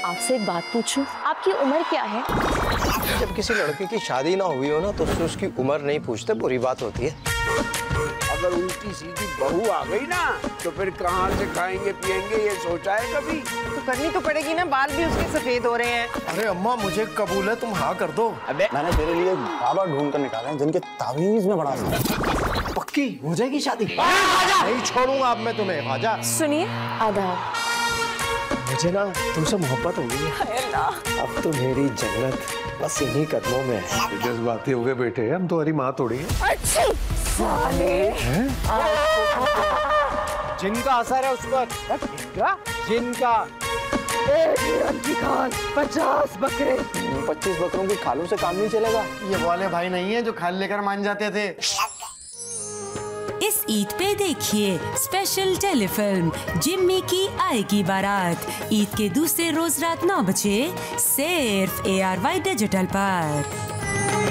आपसे एक बात पूछूं, आपकी उम्र क्या है? जब किसी लड़के की शादी ना हुई हो ना तो उसकी उम्र नहीं पूछते, बुरी बात होती है। अगर उल्टी सीधी बहू आ गई ना तो फिर कहाँ से खाएंगे पिएंगे, ये सोचा है कभी? तो करनी तो पड़ेगी ना, बाल भी उसके सफेद हो रहे हैं। अरे अम्मा मुझे कबूल है, तुम हाँ कर दो। अबे मैंने तेरे लिए बाबा ढूंढ कर निकाले हैं जिनके तावीज में बड़ा पक्की हो जाएगी शादी? नहीं छोड़ूंगा अब मैं तुम्हें। आजा। सुनिए, आदाब। मुझे ना तुमसे मोहब्बत हो गई है। अब तो मेरी जन्नत बस इन्हीं कदमों में है। जज्बाती हो गए बेटे, हम तुम्हारी माँ थोड़ी है। जिनका असर है उस पर। जिनका 50 बकरे। 25 बकरों की खालों से काम नहीं चलेगा। ये वाले भाई नहीं है जो खाल लेकर मान जाते थे। इस ईद पे देखिए स्पेशल टेलीफिल्म जिम्मी की आएगी बारात, ईद के दूसरे रोज रात 9 बजे सिर्फ ARY डिजिटल पर।